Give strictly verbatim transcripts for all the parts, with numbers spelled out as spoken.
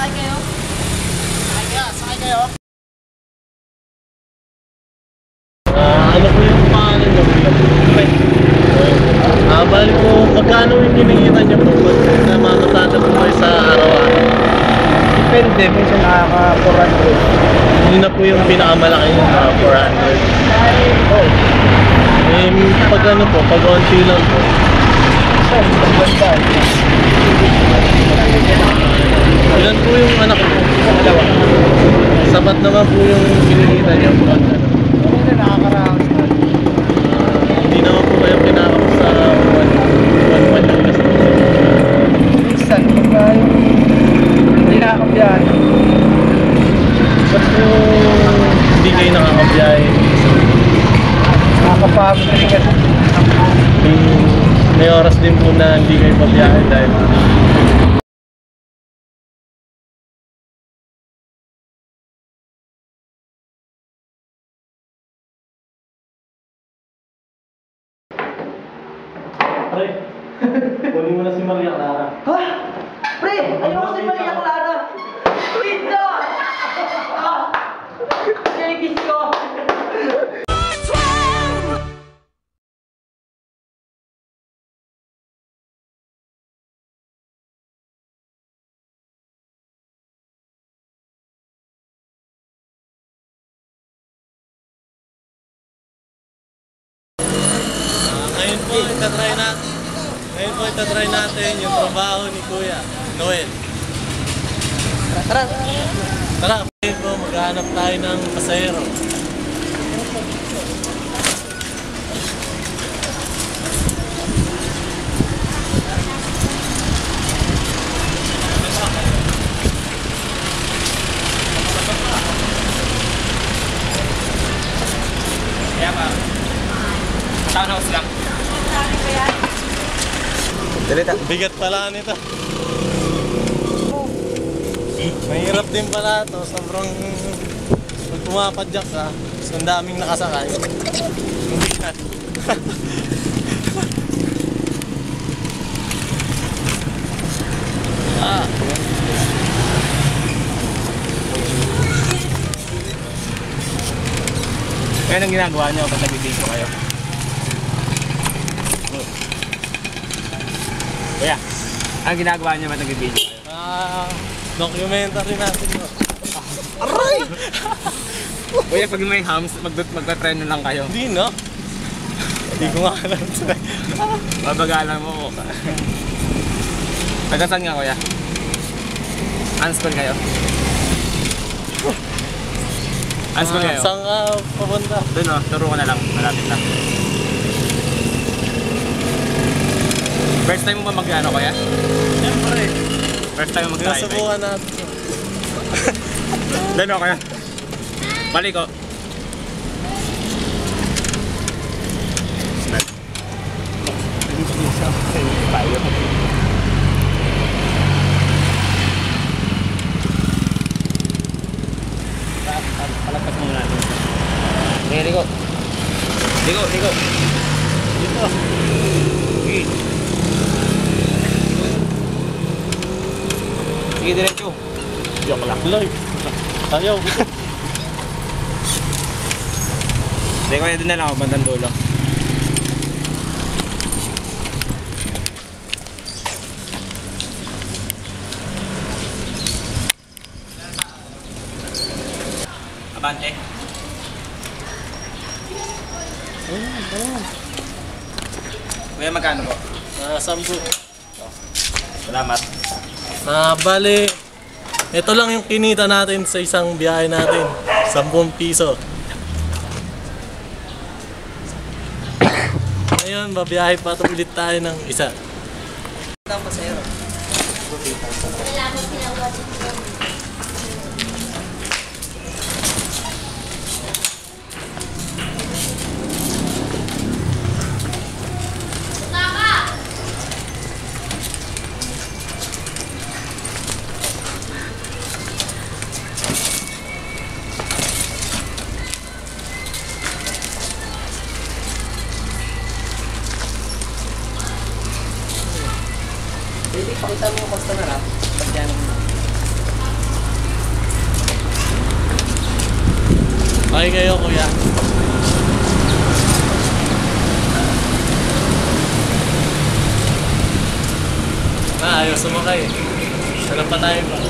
sakay kayo? Sakay kayo, sakay kayo. Ah, ano po yung pangalan niyo? Ah, bali po, magkano yung kinikita niyo po pag namamasada po kayo sa araw-araw? Depende, minsan nakaka-four hundred. Hindi na po yung pinakamalaki yung uh, four hundred. Oh. Eh, pag ano po, pag onti lang po. Saan? Ang ganda. Ilan po yung anak po? Dalawa. Sapat naman po yung kinikita niyo pag ano. Ano na nakakaraos na? Ah, hindi naman po kayo pinakap sa one one yung kasi. Minsan, pagka yung hindi nakakabiyahan. Ba't po hindi kayo nakakabiyahe? Nakakapagod rin kasi. May, may oras din po na hindi kayo pabiyahe dahil Pre, kunin mo na si Maria Clara. Ha? Pre, ayoko si Maria Clara. Wait na! Ah! Kikis ko! Ngayon po, itatry natin. Ngayon po, itatry natin yung trabaho ni Kuya Noel. Tara! Tara, ngayon po, maghahanap tayo ng pasahero. Kaya ba? Townhouse lang. Dalita. Bigat pala nito. Mahirap din pala ito. Sobrang pag pumapadyak ka, so ang daming nakasakay. Bigat. Ah. Kaya anong ginagawa nyo pag nag-video kayo? Kuya, anong ginagawa nyo pag nag-video kayo? Ah, documentary natin yun. Aray! Kuya, pag may hams, magta-trend na lang kayo. Hindi no? Hindi ko nga alam. Babagalan mo. Tagasan nga kuya? Unschool kayo? Unschool kayo? Saan ka papunta? Doon o, turo ko na lang. Malapit na. First time mo ba mag-ano kuya? Siyempre. First time mo mag-drive? Sinusubukan natin. Doon o kuya? Balik ko. Tayo. Palagpas muna natin. Sige, ligo. Ligo, ligo. Dito. Sige. Sige, diretso. Joke lang. Live. Ayaw. Sige, kaya doon na lang ako, bandang dulo. Abante. Kuya, magkano po? Ah, sampu. Salamat. Ah, bali. Ito lang yung kinita natin sa isang biyahe natin. Sampung piso. Ngayon, babiyahe pa ito ulit tayo ng isa. Ito ang pasahero. Pwede pakita mo yung customer ha. Pag yan Sumakay kayo, kuya. Ah, ayaw sumakay. Sarap pa tayo ba?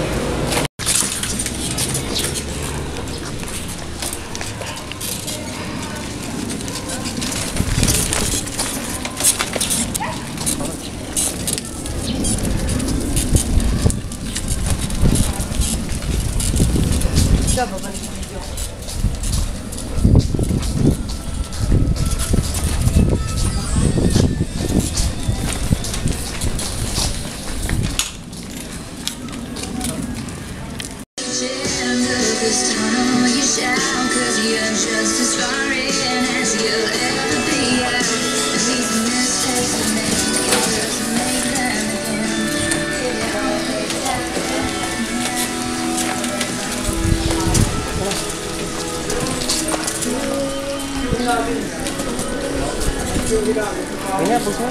Siya, babalik yung video. This tunnel you shout, cause you're just as far in as you'll ever be out. And these mistakes we make, it doesn't make them again. If it always Kaya, puso.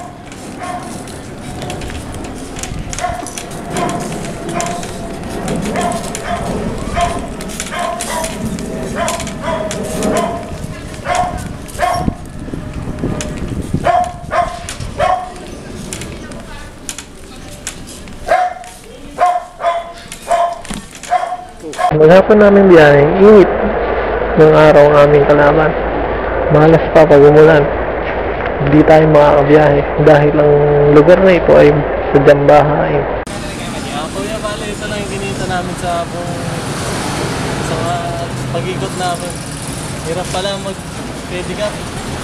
Maghapon namin biyahe, init ng araw ang aming kalaban. Malas pa pag umulan. Hindi tayo makakabiyahe dahil ang lugar na ito ay sadyang bahay. Ah, kuya, bale, ito lang yung kinita namin sa buong sa uh, pag-ikot namin. Hirap pala mag-pedicab.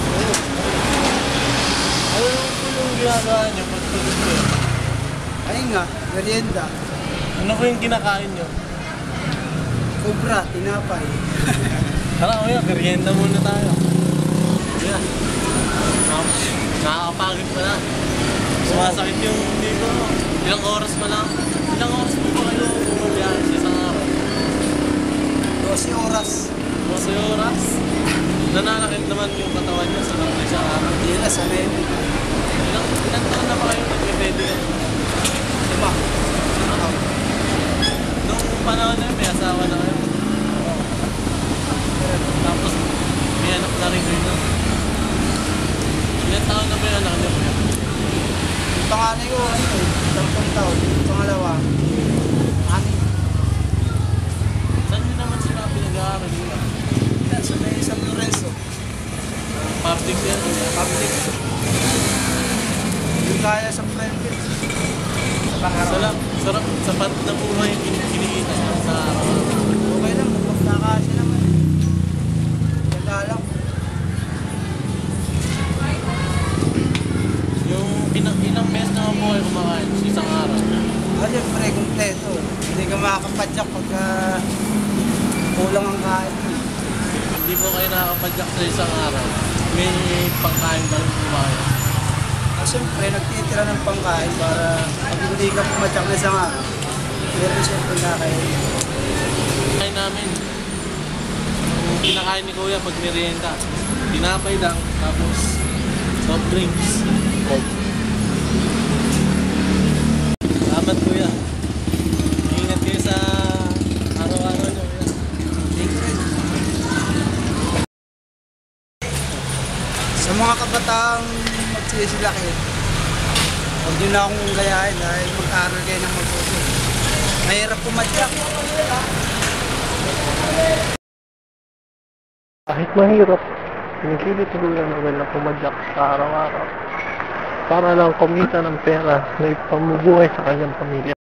Ano po yung ginagawa nyo pag pagod kayo? Ayun nga, merienda. Ano po yung kinakain nyo? Kubra, tinapay. Tara kuya, merienda muna tayo. Kuya, nak- nakakapagod pa na. Sumasakit yung dito. Ilang oras pa lang. Ilang oras po ba kayo bumabiyahe sa isang araw? twelve oras. twelve oras? Nananakit naman yung katawan nyo sa mga isang araw. Hindi na, sanay mo. Ilang, ilang taon na ba kayo nag-pedicab? Lima. Nung panahon na yun, may asawa na kayo. Tapos, may anak na rin kayo. Ilang taon na ba yung anak niyo? Yung panganay ko, ano eh, tampung taon. Yung pangalawa, anim. Saan nyo naman sila pinag-aaral nila? Yan, sa may San Lorenzo. Public yan. Public. Yung kaya sa private. Sa pangaraw. Sarap, sarap, sapat na buhay yung kin- kinikita niya sa araw. Okay lang, magpapakasya naman. Ganda lang. Yung pinang ilang beses na buhay kumakain sa isang araw. Ah, siyempre, kumpleto. Hindi ka makakapadyak pagka kulang ang kain. Hindi po kayo nakakapadyak sa isang araw. May pangkain ba yung kumain? Ah, siyempre, nagtitira ng pangkain para pag hindi ka pumadyak na isang araw, meron siyempre na kayo. Kain namin. Yung kinakain ni Kuya pag merienda. Tinapay lang, tapos soft drinks. Salamat Kuya. Ingat kayo sa araw-araw niyo Kuya. Thank you rin. Sa mga kabataang magsisilaki, huwag nyo na akong gayahin dahil mag-aaral kayo ng mabuti. Mahirap pumadyak. Kahit mahirap, pinipilit ko lang naman na pumadyak sa araw-araw para lang kumita ng pera na ipamubuhay sa kanyang pamilya.